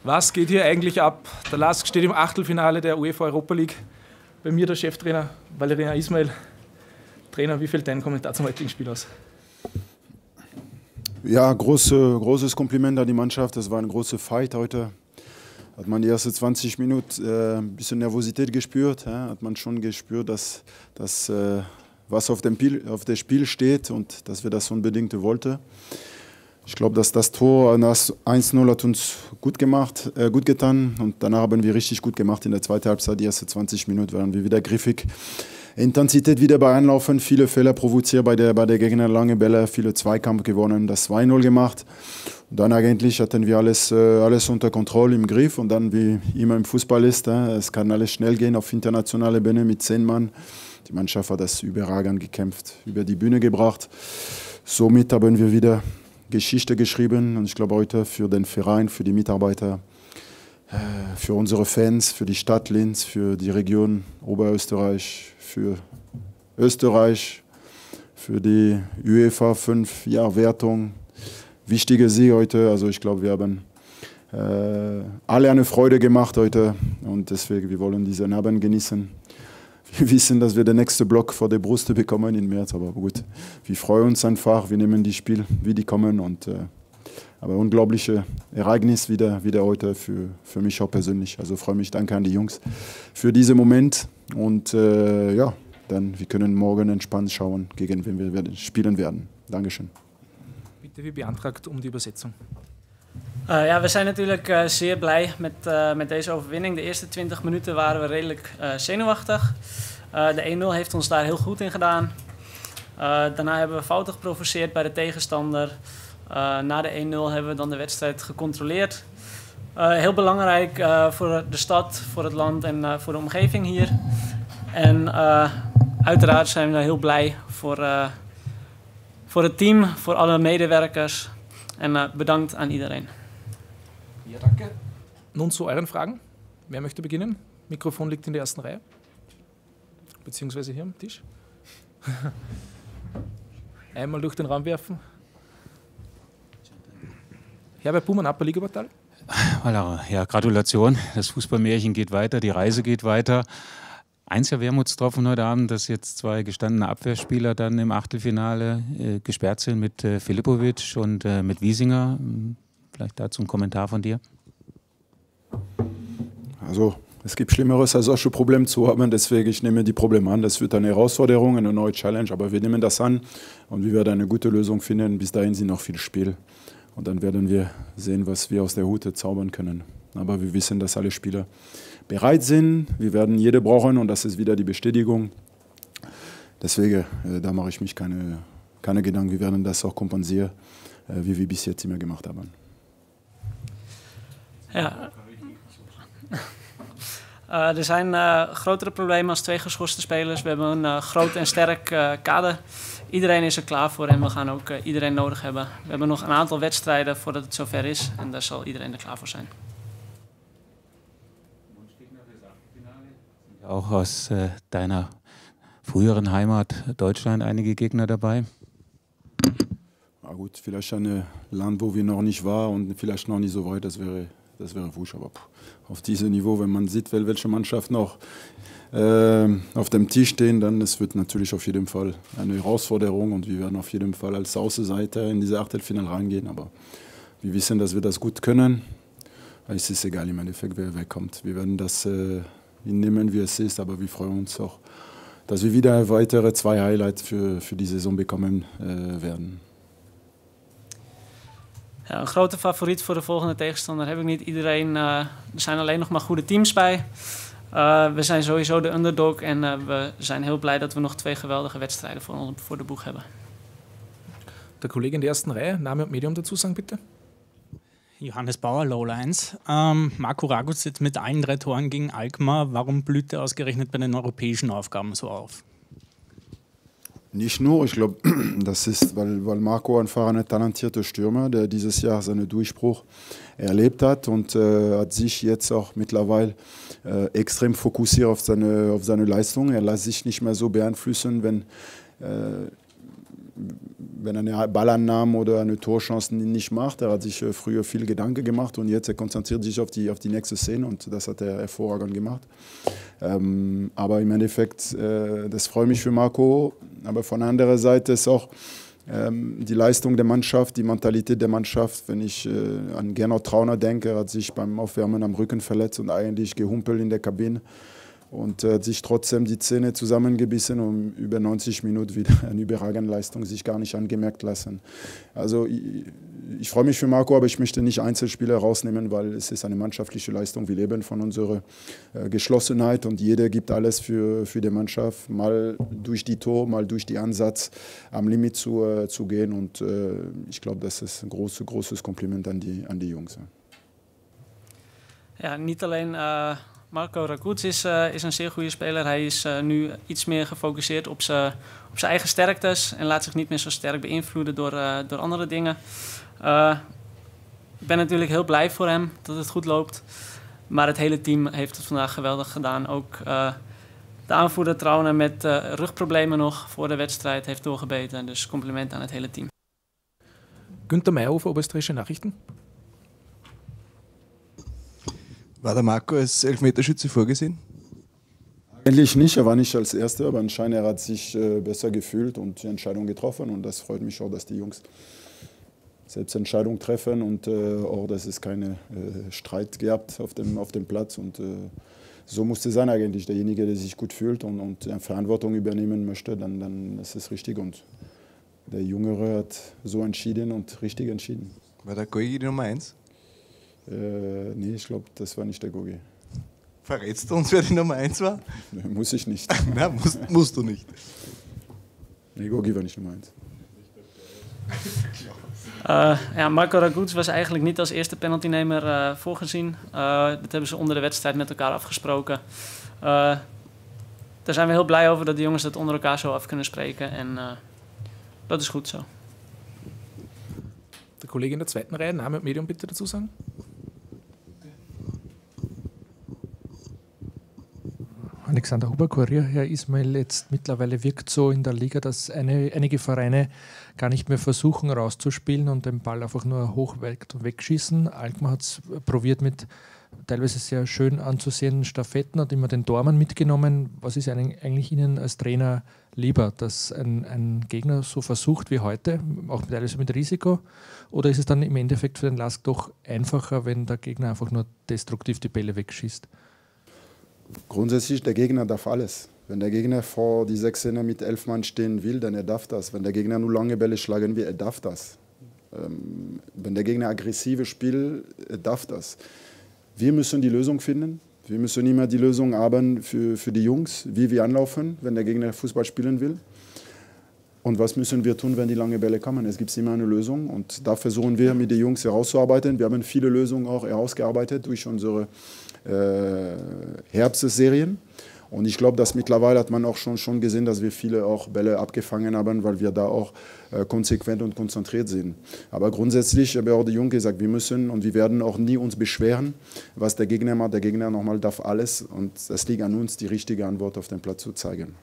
Was geht hier eigentlich ab? Der LASK steht im Achtelfinale der UEFA Europa League. Bei mir der Cheftrainer Valerian Ismail. Trainer, wie fällt dein Kommentar zum heutigen Spiel aus? Ja, großes Kompliment an die Mannschaft. Das war ein großer Fight heute. Hat man die ersten 20 Minuten ein bisschen Nervosität gespürt. Hat man schon gespürt, dass was auf dem Spiel steht und dass wir das unbedingt wollten. Ich glaube, dass das Tor, das 1:0 hat uns gut getan und danach haben wir richtig gut gemacht in der zweiten Halbzeit. Die ersten 20 Minuten waren wir wieder griffig. Intensität wieder bei Anlaufen, viele Fehler provoziert bei der Gegner, lange Bälle, viele Zweikampf gewonnen, das 2:0 gemacht. Und dann eigentlich hatten wir alles unter Kontrolle im Griff und dann, wie immer im Fußball ist, es kann alles schnell gehen auf internationale Bühne mit 10 Mann. Die Mannschaft hat das überragend gekämpft, über die Bühne gebracht. Somit haben wir wieder Geschichte geschrieben und ich glaube heute für den Verein, für die Mitarbeiter, für unsere Fans, für die Stadt Linz, für die Region Oberösterreich, für Österreich, für die UEFA 5-Jahr-Wertung. Wichtige Sieg heute, also ich glaube, wir haben alle eine Freude gemacht heute und deswegen, wir wollen diesen Abend genießen. Wir wissen, dass wir den nächsten Block vor der Brust bekommen im März, aber gut, wir freuen uns einfach, wir nehmen die Spiele, wie die kommen und aber unglaubliche Ereignis wieder heute für mich auch persönlich. Also freue mich, danke an die Jungs für diesen Moment und ja, dann wir können morgen entspannt schauen, gegen wen wir spielen werden. Dankeschön. Bitte, wie beantragt um die Übersetzung? Ja, we zijn natuurlijk zeer blij met deze overwinning. De eerste 20 minuten waren we redelijk zenuwachtig. De 1-0 heeft ons daar heel goed in gedaan. Daarna hebben we fouten geprovoceerd bij de tegenstander. Na de 1-0 hebben we dan de wedstrijd gecontroleerd. Heel belangrijk voor de stad, voor het land en voor de omgeving hier. En uiteraard zijn we heel blij voor het team, voor alle medewerkers. En bedankt aan iedereen. Ja, danke. Nun zu euren Fragen. Wer möchte beginnen? Mikrofon liegt in der ersten Reihe. Beziehungsweise hier am Tisch. Einmal durch den Raum werfen. Herbert Buhmann, Upper Liga-Portal. Ja, Gratulation. Das Fußballmärchen geht weiter, die Reise geht weiter. Eins der Wermutstropfen heute Abend, dass jetzt 2 gestandene Abwehrspieler dann im Achtelfinale gesperrt sind mit Filipovic und mit Wiesinger. Vielleicht dazu ein Kommentar von dir. Also es gibt Schlimmeres als solche Probleme zu haben, deswegen ich nehme die Probleme an. Das wird eine Herausforderung, eine neue Challenge, aber wir nehmen das an und wir werden eine gute Lösung finden. Bis dahin sind noch viel Spiel und dann werden wir sehen, was wir aus der Hut zaubern können. Aber wir wissen, dass alle Spieler bereit sind. Wir werden jede brauchen und das ist wieder die Bestätigung. Deswegen, da mache ich mich keine Gedanken. Wir werden das auch kompensieren, wie wir bis jetzt immer gemacht haben. Ja. Er zijn grotere problemen als 2 geschorste spelers. We hebben een groot en sterk kader. Iedereen is er klaar voor en we gaan ook iedereen nodig hebben. We hebben nog een aantal wedstrijden voordat het zover is en daar zal iedereen er klaar voor zijn. Auch aus deiner früheren Heimat Deutschland einige Gegner dabei? Na gut, vielleicht ein Land, wo wir noch nicht waren und vielleicht noch nicht so weit, das wäre wurscht. Aber auf diesem Niveau, wenn man sieht, welche Mannschaft noch auf dem Tisch stehen, dann es wird natürlich auf jeden Fall eine Herausforderung und wir werden auf jeden Fall als Außenseiter in diese Achtelfinale reingehen. Aber wir wissen, dass wir das gut können. Es ist egal im Endeffekt, wer kommt. Wir werden das nehmen, wie es ist, aber wir freuen uns auch, dass wir wieder weitere 2 Highlights für die Saison bekommen werden. Ja, een grote favoriet voor de volgende tegenstander heb ik niet. Iedereen, er zijn alleen nog maar goede teams bij. We zijn sowieso de underdog en we zijn heel blij dat we nog 2 geweldige wedstrijden voor de boeg hebben. Der Kollege in der ersten Reihe, Name und Medium dazu sagen, bitte. Johannes Bauer, Lowlines. Marco Raguc jetzt mit allen 3 Toren gegen Alkmaar. Warum blüht er ausgerechnet bei den europäischen Aufgaben so auf? Nicht nur, ich glaube, das ist, weil Marco einfach ein talentierter Stürmer, der dieses Jahr seinen Durchbruch erlebt hat und hat sich jetzt auch mittlerweile extrem fokussiert auf seine Leistung. Er lässt sich nicht mehr so beeinflussen, wenn er eine Ballannahme oder eine Torchance nicht macht. Er hat sich früher viel Gedanken gemacht und jetzt er konzentriert sich auf die nächste Szene und das hat er hervorragend gemacht. Aber im Endeffekt, das freut mich für Marco. Aber von der anderen Seite ist auch die Leistung der Mannschaft, die Mentalität der Mannschaft. Wenn ich an Gernot Trauner denke, er hat sich beim Aufwärmen am Rücken verletzt und eigentlich gehumpelt in der Kabine. Und hat sich trotzdem die Zähne zusammengebissen und über 90 Minuten wieder eine überragende Leistung sich gar nicht angemerkt lassen. Also ich freue mich für Marco, aber ich möchte nicht Einzelspieler rausnehmen, weil es ist eine mannschaftliche Leistung. Wir leben von unserer Geschlossenheit und jeder gibt alles für die Mannschaft, mal durch die Tor, mal durch den Ansatz am Limit zu gehen. Und ich glaube, das ist ein großes Kompliment an die Jungs. Ja, niet alleen Marco Raguc is een zeer goede speler. Hij is nu iets meer gefocust op zijn eigen sterktes en laat zich niet meer zo sterk beïnvloeden door andere dingen. Ik ben natuurlijk heel blij voor hem dat het goed loopt. Maar het hele team heeft het vandaag geweldig gedaan. Ook de aanvoerder Trauner met rugproblemen nog voor de wedstrijd heeft doorgebeten. Dus compliment aan het hele team. Günther Mayhofer, Oberösterreichische Nachrichten. War der Marco als Elfmeterschütze vorgesehen? Eigentlich nicht, er war nicht als Erster, aber anscheinend er hat sich besser gefühlt und die Entscheidung getroffen und das freut mich auch, dass die Jungs selbst Entscheidungen treffen und auch, dass es keine Streit gehabt auf dem Platz und so musste sein eigentlich, derjenige, der sich gut fühlt und Verantwortung übernehmen möchte, dann ist es richtig und der Jüngere hat so entschieden und richtig entschieden. War der Gogi die Nummer 1? Nee, ich glaube, das war nicht der Gogi. Verrätst du uns, wer die Nummer 1 war? Nee, muss ich nicht. Nein, musst du nicht. Nee, Gogi war nicht Nummer 1. Ja, Marco Raguc was eigenlijk niet als eerste penaltynemer voorgezien. Dat hebben ze onder de wedstrijd met elkaar afgesproken. Daar zijn we heel blij over dat de jongens dat onder elkaar zo af kunnen spreken. En dat is goed zo. Der Kollege in der zweiten Reihe, Name und Medium bitte dazu sagen. Alexander Huber, Kurier. Herr Ismail, jetzt mittlerweile wirkt so in der Liga, dass einige Vereine gar nicht mehr versuchen rauszuspielen und den Ball einfach nur hoch wegschießen. Alkmaar hat es probiert mit teilweise sehr schön anzusehenden Staffetten, hat immer den Dormann mitgenommen. Was ist eigentlich Ihnen als Trainer lieber, dass ein Gegner so versucht wie heute, auch teilweise mit Risiko, oder ist es dann im Endeffekt für den LASK doch einfacher, wenn der Gegner einfach nur destruktiv die Bälle wegschießt? Grundsätzlich, der Gegner darf alles. Wenn der Gegner vor die 16er mit 11 Mann stehen will, dann er darf das. Wenn der Gegner nur lange Bälle schlagen will, er darf das. Wenn der Gegner aggressive spielt, er darf das. Wir müssen die Lösung finden. Wir müssen immer die Lösung haben für die Jungs, wie wir anlaufen, wenn der Gegner Fußball spielen will. Und was müssen wir tun, wenn die langen Bälle kommen? Es gibt immer eine Lösung und da versuchen wir mit den Jungs herauszuarbeiten. Wir haben viele Lösungen auch herausgearbeitet durch unsere Herbstserien. Und ich glaube, dass mittlerweile hat man auch schon gesehen, dass wir viele auch Bälle abgefangen haben, weil wir da auch konsequent und konzentriert sind. Aber grundsätzlich habe ich auch die Jungs gesagt, wir müssen und wir werden auch nie uns beschweren, was der Gegner macht. Der Gegner nochmal darf alles und es liegt an uns, die richtige Antwort auf den Platz zu zeigen.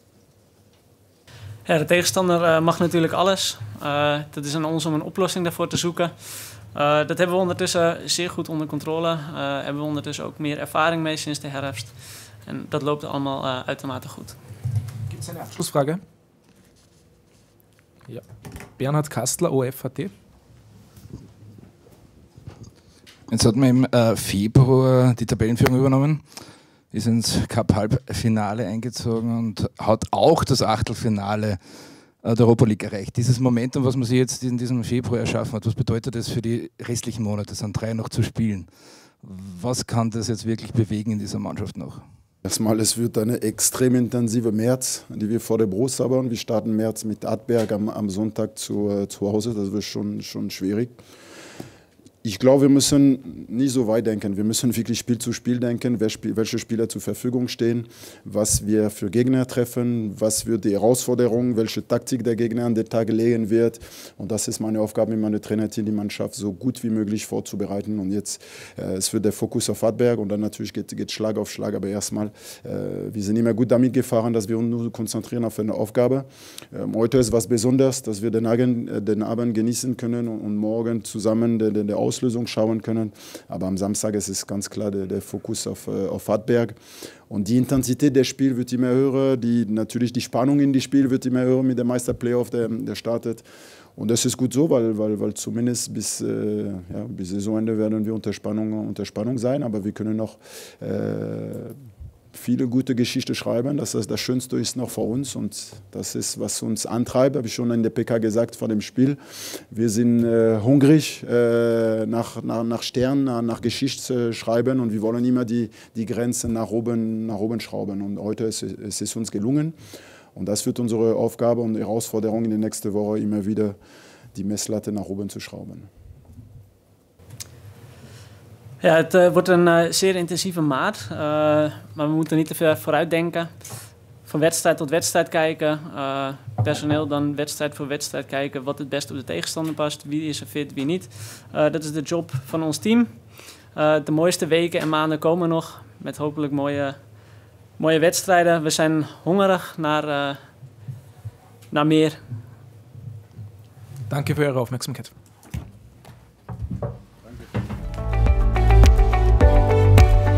Ja, de tegenstander mag natuurlijk alles. Dat is aan ons om een oplossing daarvoor te zoeken. Dat hebben we ondertussen zeer goed onder controle. Hebben we ondertussen ook meer ervaring mee sinds de herfst. En dat loopt allemaal uitermate goed. Gibt es eine Abschlussfrage? Ja. Bernhard Kastler, OFHT. Jetzt hat man im Februar die Tabellenführung übernommen, ist ins Cup-Halbfinale eingezogen und hat auch das Achtelfinale der Europa League erreicht. Dieses Momentum, was man sich jetzt in diesem Februar erschaffen hat, was bedeutet das für die restlichen Monate? Es sind 3 noch zu spielen. Was kann das jetzt wirklich bewegen in dieser Mannschaft noch? Erstmal, es wird eine extrem intensive März, die wir vor der Brust haben. Wir starten März mit Adberg am Sonntag zu Hause. Das wird schon schwierig. Ich glaube, wir müssen nicht so weit denken. Wir müssen wirklich Spiel zu Spiel denken, welche Spieler zur Verfügung stehen, was wir für Gegner treffen, was wird die Herausforderung, welche Taktik der Gegner an den Tag legen wird. Und das ist meine Aufgabe mit meinem Trainerteam, die Mannschaft so gut wie möglich vorzubereiten. Und jetzt es wird der Fokus auf Hartberg und dann natürlich geht Schlag auf Schlag. Aber erstmal, wir sind immer gut damit gefahren, dass wir uns nur konzentrieren auf eine Aufgabe. Heute ist was Besonderes, dass wir den Abend genießen können und morgen zusammen der Auslösung schauen können. Aber am Samstag ist es ganz klar der Fokus auf Hartberg. Und die Intensität des Spiels wird immer höher, natürlich die Spannung in die Spiel wird immer höher mit dem Meisterplayoff, der startet. Und das ist gut so, weil zumindest bis Saisonende werden wir unter Spannung sein. Aber wir können noch viele gute Geschichten schreiben. Das Schönste ist noch vor uns und das ist, was uns antreibt, habe ich schon in der PK gesagt vor dem Spiel. Wir sind hungrig nach Sternen, nach Geschichte schreiben und wir wollen immer die Grenzen nach oben schrauben. Und heute ist es uns gelungen und das wird unsere Aufgabe und Herausforderung in der nächsten Woche immer wieder die Messlatte nach oben zu schrauben. Ja, het wordt een zeer intensieve maand, maar we moeten niet te ver vooruit denken. Van wedstrijd tot wedstrijd kijken, personeel dan wedstrijd voor wedstrijd kijken wat het beste op de tegenstander past, wie is er fit, wie niet. Dat is de job van ons team. De mooiste weken en maanden komen nog met hopelijk mooie wedstrijden. We zijn hongerig naar meer. Danke für eure Aufmerksamkeit.